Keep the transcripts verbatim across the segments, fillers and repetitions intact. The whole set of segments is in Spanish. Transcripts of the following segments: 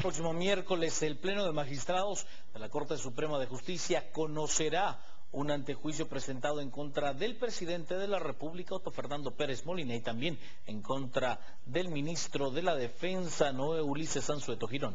Próximo miércoles, el Pleno de Magistrados de la Corte Suprema de Justicia conocerá un antejuicio presentado en contra del presidente de la República, Otto Fernando Pérez Molina, y también en contra del ministro de la Defensa, Noé Ulises Anzueto Girón.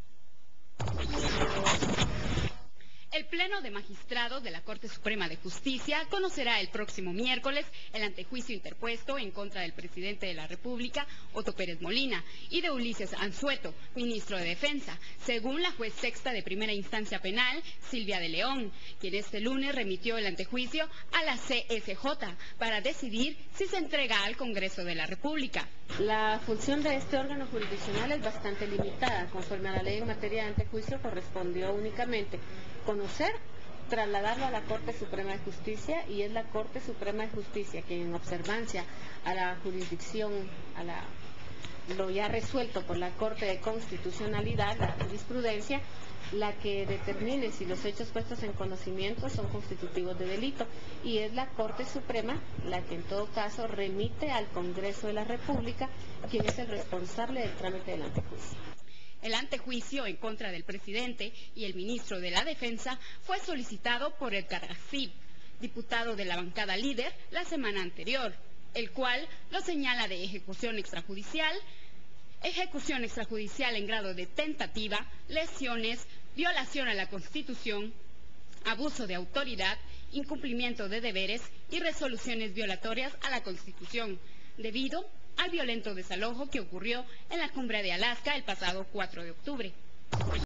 El Pleno de Magistrados de la Corte Suprema de Justicia conocerá el próximo miércoles el antejuicio interpuesto en contra del presidente de la República, Otto Pérez Molina, y de Ulises Anzueto, ministro de Defensa, según la juez sexta de primera instancia penal, Silvia de León, quien este lunes remitió el antejuicio a la C S J para decidir si se entrega al Congreso de la República. La función de este órgano jurisdiccional es bastante limitada. Conforme a la ley en materia de antejuicio, correspondió únicamente conocer, trasladarlo a la Corte Suprema de Justicia, y es la Corte Suprema de Justicia quien, en observancia a la jurisdicción, a la, lo ya resuelto por la Corte de Constitucionalidad, la jurisprudencia, la que determine si los hechos puestos en conocimiento son constitutivos de delito, y es la Corte Suprema la que en todo caso remite al Congreso de la República, quien es el responsable del trámite del antejuicio. El antejuicio en contra del presidente y el ministro de la Defensa fue solicitado por Edgar Gasib, diputado de la bancada líder, la semana anterior, el cual lo señala de ejecución extrajudicial, ejecución extrajudicial en grado de tentativa, lesiones, violación a la Constitución, abuso de autoridad, incumplimiento de deberes y resoluciones violatorias a la Constitución, debido al violento desalojo que ocurrió en la cumbre de Alaska el pasado cuatro de octubre.